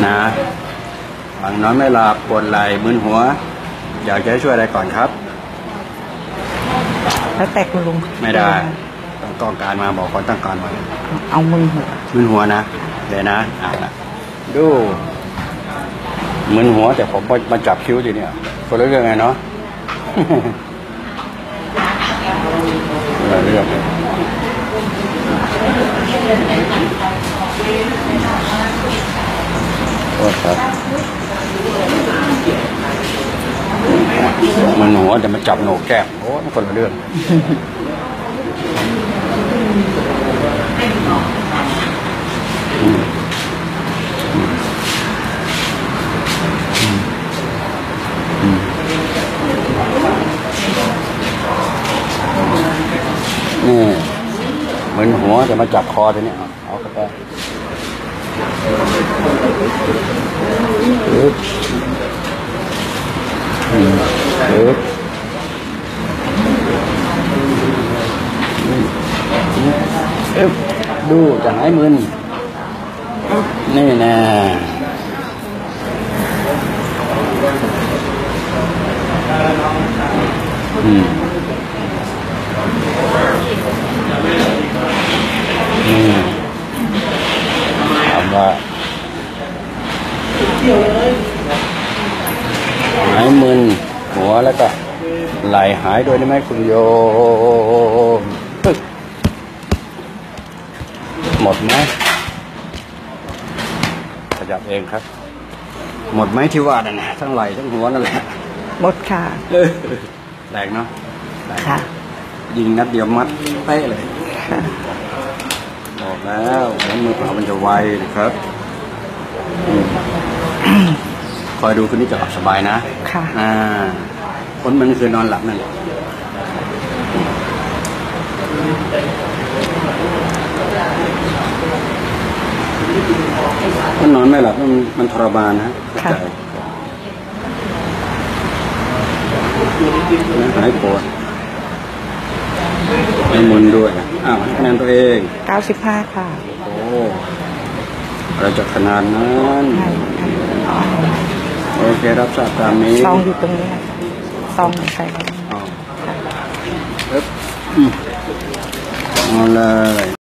นะบางนอนไม่หลับปวดไหล่มึนหัวอยากจะช่วยอะไรก่อนครับแล้วแต่คุณลุงไม่ได้ต้องการมาบอกคนต้องการมาเอามึนหัวนะเดี๋ยวนะดูมึนหัวแต่ผมมาจับคิ้วทีเนี่ยคนละเรื่องไงเนาะคนละเรื่องโทษครับมึนหัวแต่มาจับโหนกแก้มโอ้คนละเรื่องนี่มึนหัวจะมาจับคอทีนี้เอาเข้าไปดูจะหายมึนนี่นะถามว่าหายมึนหัวแล้วก็ไหลหายโดยได้ไหมคุณโยมหมดไหมขยับเองครับหมดไหมที่ว่านั่นนะทั้งไหลทั้งหัวนั่นแหละหมดค่ะแรงเนาะค่ะยิงนัดเดียวมัดเป๊ะเลยบอกแล้วมือเปล่ามันจะไวนะครับคอยดูคืนนี้จะหลับสบายนะค่ะคนมันคือนอนหลับนั่นแหละมันนอนไม่หลับมันทรมานนะใจหายปวดไม่มึนด้วยคะแนนตัวเอง 95ค่ะโอ้อะไรจะขนาดนั้นโอเครับทราบตามนี้ซองอยู่ตรงนี้ซองใส่เอาเลย